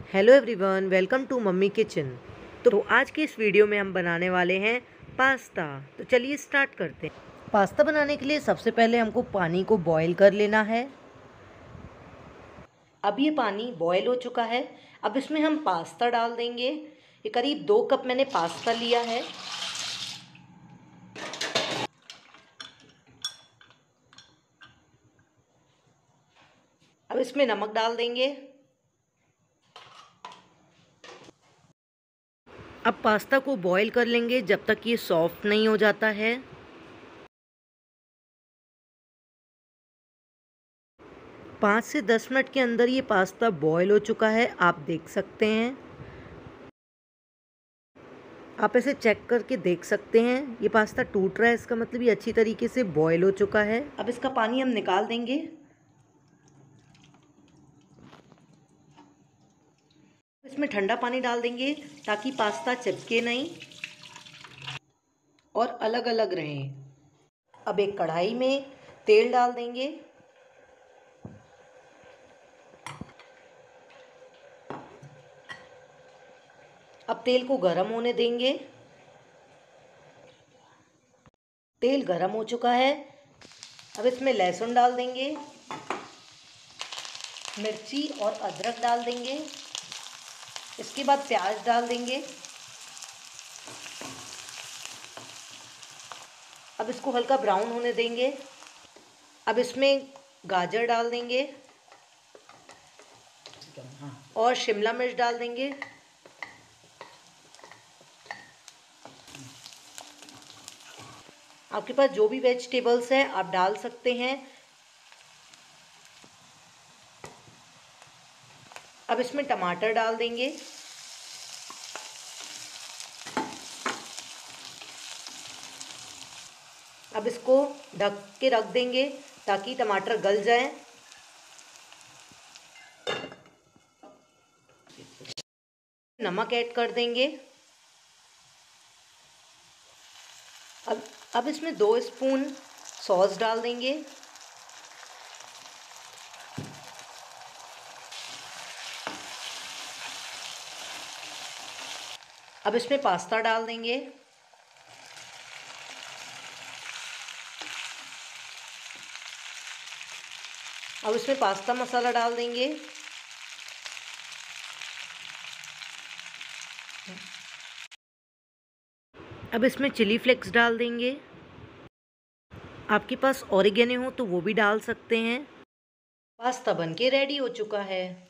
Hello everyone, welcome to mummy kitchen. तो आज के इस वीडियो में हम बनाने वाले हैं पास्ता। तो चलिए स्टार्ट करते हैं। पास्ता बनाने के लिए सबसे पहले हमको पानी को बॉईल कर लेना है। अब ये पानी बॉईल हो चुका है। अब इसमें हम पास्ता डाल देंगे। ये करीब 2 कप मैंने पास्ता लिया है। अब इसमें नमक डाल देंगे। अब पास्ता को बॉईल कर लेंगे जब तक ये सॉफ्ट नहीं हो जाता है। पाँच से 10 मिनट के अंदर ये पास्ता बॉईल हो चुका है, आप देख सकते हैं। आप इसे चेक करके देख सकते हैं, ये पास्ता टूट रहा है, इसका मतलब ये अच्छी तरीके से बॉईल हो चुका है। अब इसका पानी हम निकाल देंगे। इसमें ठंडा पानी डाल देंगे ताकि पास्ता चिपके नहीं और अलग अलग रहें। अब एक कढ़ाई में तेल डाल देंगे। अब तेल को गरम होने देंगे। तेल गरम हो चुका है। अब इसमें लहसुन डाल देंगे, मिर्ची और अदरक डाल देंगे। इसके बाद प्याज डाल देंगे। अब इसको हल्का ब्राउन होने देंगे। अब इसमें गाजर डाल देंगे और शिमला मिर्च डाल देंगे। आपके पास जो भी वेजिटेबल्स है आप डाल सकते हैं। अब इसमें टमाटर डाल देंगे। अब इसको ढक के रख देंगे ताकि टमाटर गल जाए। नमक ऐड कर देंगे। अब इसमें 2 स्पून सॉस डाल देंगे। अब इसमें पास्ता डाल देंगे। अब इसमें पास्ता मसाला डाल देंगे। अब इसमें चिली फ्लेक्स डाल देंगे। आपके पास ऑरिगेनो हो तो वो भी डाल सकते हैं। पास्ता बनके रेडी हो चुका है।